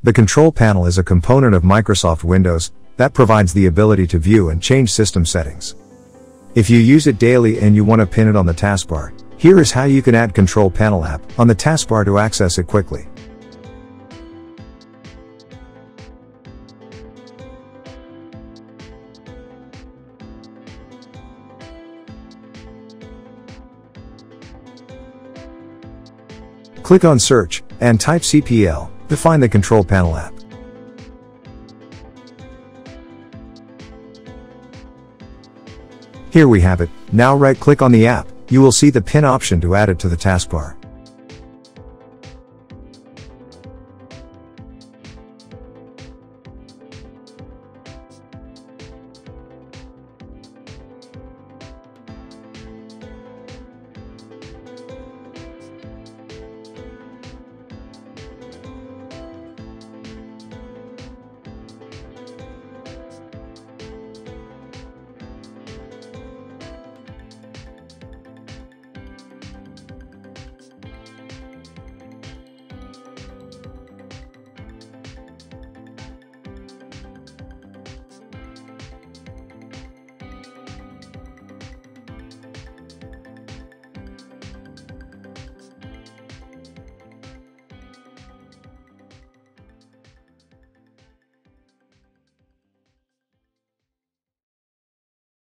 The control panel is a component of Microsoft Windows that provides the ability to view and change system settings. If you use it daily and you want to pin it on the taskbar, here is how you can add Control Panel app on the taskbar to access it quickly. Click on Search, and type CPL to find the Control Panel app. Here we have it. Now right-click on the app, you will see the pin option to add it to the taskbar.